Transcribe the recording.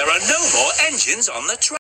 There are no more engines on the track.